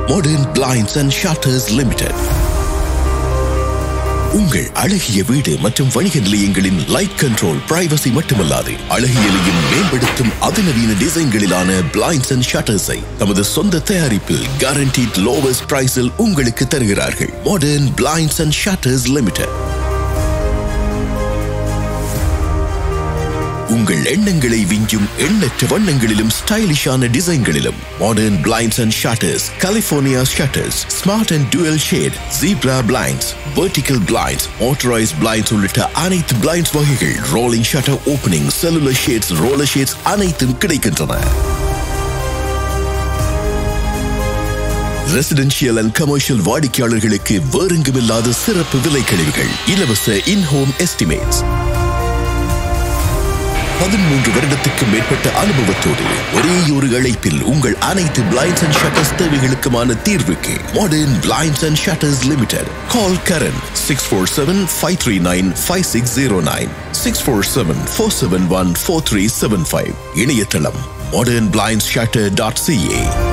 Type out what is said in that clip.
Modern Blinds and Shutters Limited. உங்கள் அழகிய வீடு மற்றும் வணிக நிலையங்களின் லைட் கண்ட்ரோல், பிரைவசி மட்டுமல்லாது அழகியலையும் மேம்படுத்தும் அதிநவீன டிசைன்களிலான பிளைண்ட்ஸ் அண்ட் ஷட்டர்ஸை தமது சொந்த தயாரிப்பில் guaranteed lowest priceல் உங்களுக்கு தருகிறார்கள். Modern Blinds and Shutters Limited. உங்கள் எண்ணங்களை விஞ்சும் எண்ணற்ற வண்ணங்களிலும் ஸ்டைலிஷான டிசைன்களிலும் Modern Blinds and Shutters, California Shutters, Smart and Dual Shade, Zebra Blinds, Vertical Blinds, Motorized Blinds உள்ளிட்ட அனைத்து blinds வகைகள், Rolling Shutter Opening, Cellular Shades, Roller Shades அனைத்தும் கிடைக்கின்றன. ரெசிடென்ஷியல் அண்ட் கமர்ஷியல் வாடிக்கையாளர்களுக்கு வேறெங்குமில்லாத சிறப்பு விலை கழிவுகள், இலவச இன்-ஹோம் எஸ்டிமேட்ஸ். 13 வருடத்துக்கு மேற்பட்ட அனுபவத்தோடு ஒரே ஒரு அழைப்பில் உங்கள் அனைத்து Blinds and Shutters தேவைகளுக்குமான தீர்வுக்கு Modern Blinds and Shutters Limited. Call Karan 647-539-5609, 647-471-4375. இணையதளம் modernblindshutter.ca.